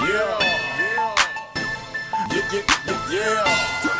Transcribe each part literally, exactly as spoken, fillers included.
Yeah, yeah, yeah, yeah.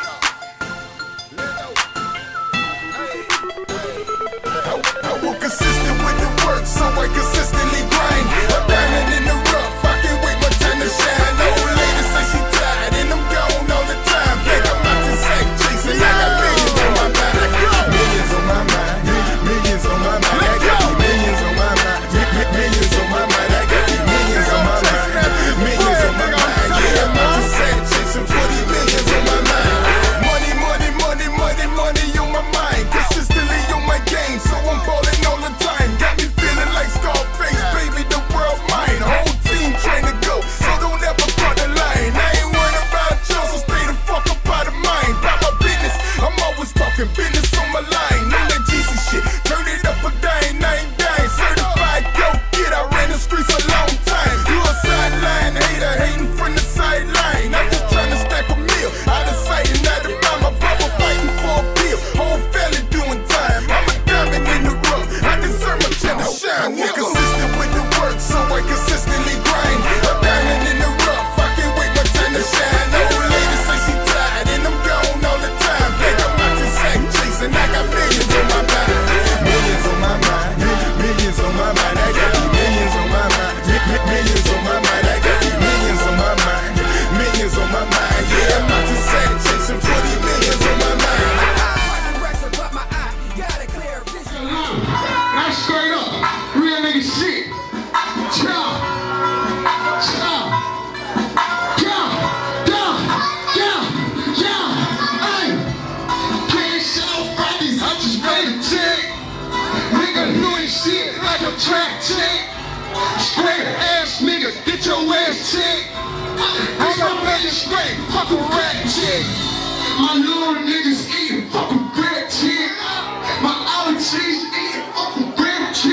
I was consistent with the work, so I consistently grind. A diamond in the rough, I can't wait my time to shine. Old lady say she tired and I'm gone all the time. Think I'm out to sack chasing, I got millions on my mind. Millions on my mind, millions on my mind. I got millions on my mind, millions on my mind. I got millions on my mind, millions on my mind. Yeah, I'm out to sack chasing for these millions on my mind. Money, money, money, money, money on my mind. Consistently on my game, so I'm ballin' all the time. Got me feeling like Scarface, baby, the world mine. Whole team train to go, so don't ever front the line. I ain't worried about yours, so stay the fuck up out of mine. About my business, I'm always talking business on my line. On that G C shit, turn it up a dime, nine dime. Certified go get, I ran the streets a long time. You a sideline hater, hating from the sideline. I'm just trying to stack a meal, out of sight and out of mind. My brother fighting for a bill, whole family doing time. I'm a diamond in the rough, I deserve my chance to shine. I'm consistent with the work, so I consistently grind. A diamond in the rough, I can't wait my time to shine. Old lady say she tired and I'm gone all the time. Think I'm out to sack chasing, I got millions on my mind. Millions on my mind, millions on my mind. I got millions on my mind, millions on my mind. I got millions on my mind, millions on my mind. Yeah, I'm out to sack chasing for these millions on my mind. Now straight up, real nigga shit. Chow, chow, down, down, down, down. Ay, can't show bodies, I just made a check. Nigga doing shit like a track check. Square ass nigga, get your ass checked. I'm a man straight, fuck a rat chick. My little niggas eating fucking bread chick. My old cheese eating fucking bread chick.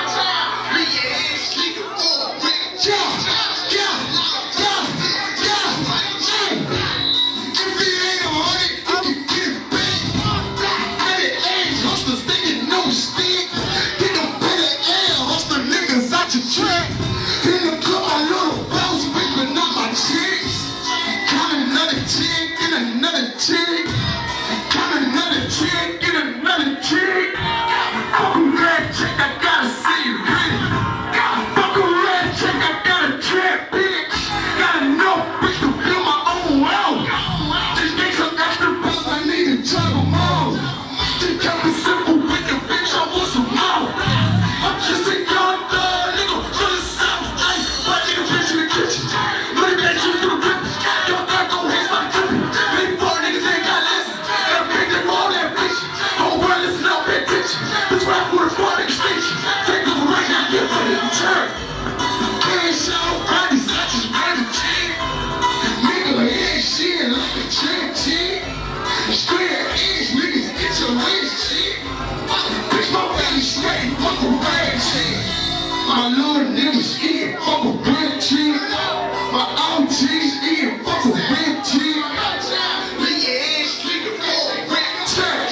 Yeah, yeah, yeah, yeah, yeah. If it ain't a hundred, you can get it back. Petty ass hustlers, they get no stick. Get them petty ass hustler niggas out your track. In the club, my little bounce, picking up my chicks. Count another chick, and another chick. Count another chick, and another chick. Fuck a red chick, I gotta see you pretty. Fuck a red chick, I got a trap bitch. Got enough bitch to build my own wealth. Just make some extra bills, I need to juggle more. Just kept it simple with the bitch, I want some more. I'm just a young thug nigga from the south. Ay, my nigga bitch in the kitchen. Money back to the grip. Young thug gon' hate my drippin'. Big four niggas ain't got lessons. Gotta pick them all that bitch. Whole world listen up, pay attention. This rap with a four nigga station. Take them right now, get ready to turn. Can't show bodies, I just ran a check. Nigga, ain't shit like a track chick. Square ass niggas, get your ass check. Bitch, my family straight, fuck a rag chick. My little niggas eating, fuck a bread chick. My old cheese eating, fuck a red chick. Leave your ass nigga for a red chick.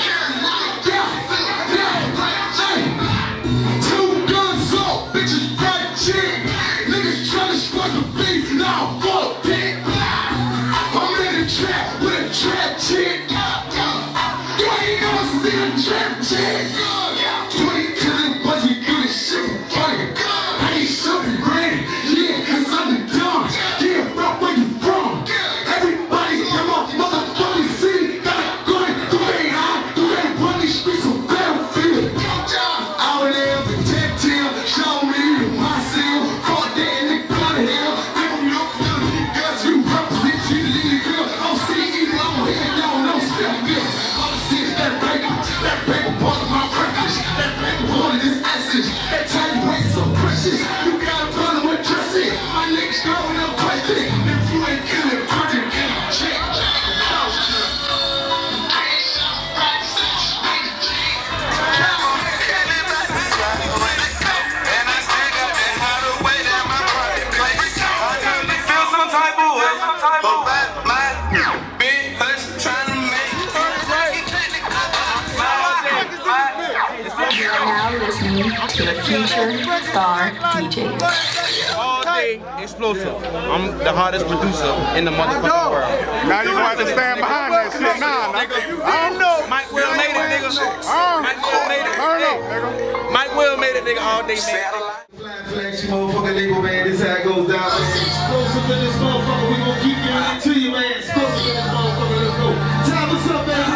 Two guns up, bitches bright chick. Niggas tryna spark the beef, now fuck dick. I'm in the trap with a trap chick. You ain't never seen a trap chick. Twenty to the buzz, we do this shit for fun. I ain't something ready, yeah, cause I'm the dumb. Yeah, bro, where you from? Everybody in my motherfucking city gotta go through they high, through they run these streets of Battlefield. Out there for ten till, show me myself. Fuck that in the blood hell. Give them your feeling, cause you represent you to leave here. I'm seeing you, I'm here, y'all know step here. All I see is that paper, that paper part of my breakfast. That paper part of this essence. That time waste so precious. You got a problem with dressing. My niggas growing up crazy. If you ain't killing, put it in a check. You are now listening listening to the Future Star D Js. All day explosive. I'm the hottest producer in the motherfucking world. Now you gonna have to stand behind that shit. Nah, nigga. I don't know. Mike Will made it, nigga. Mike Will made it. Turn up, nigga. Mike Will made it, nigga, all day, man. Flat flex, you motherfucking legal, man. This how it goes down. Explosive in this motherfucker. We gon' keep giving it to you, man. Explosive in this motherfucker. Let's go. Time, what's up, baby?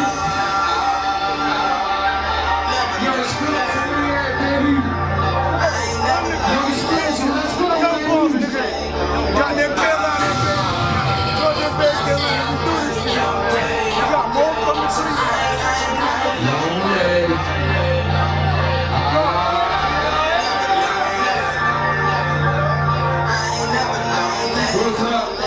Yo, explosive in the air, baby. Yo, explosive. Let's go, baby. Got them kill out of there. Got them big kill out of there. You got more coming to you. What's up?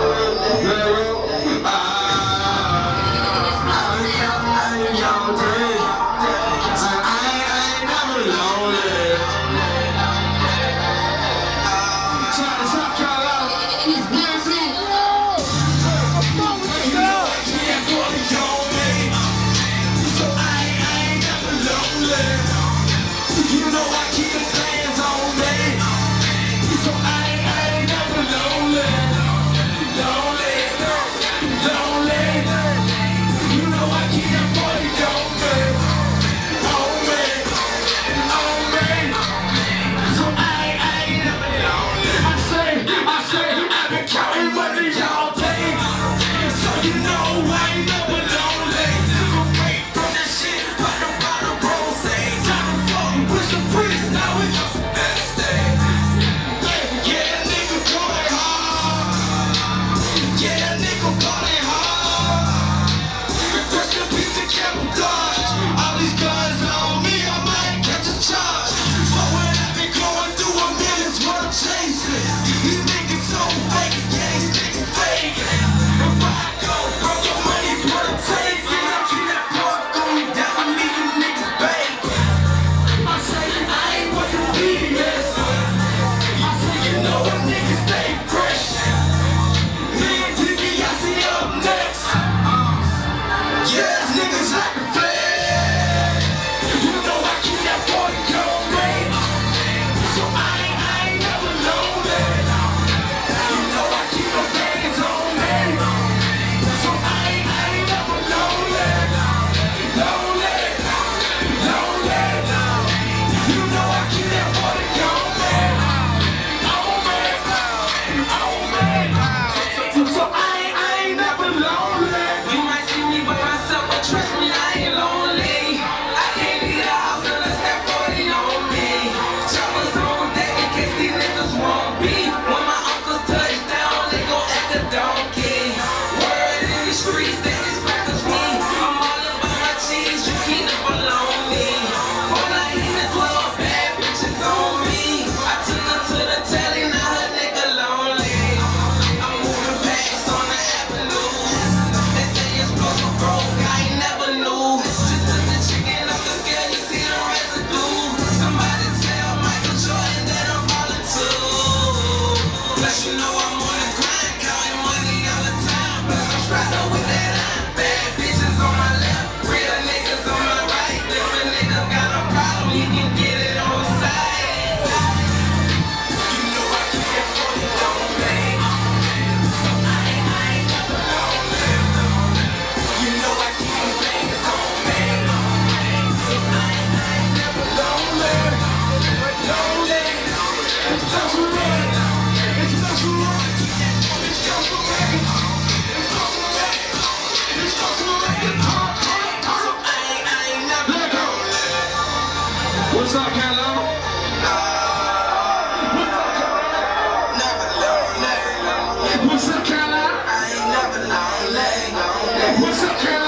What's up, Carolina? What's up, Carolina? I ain't never lonely. What's up, Carolina?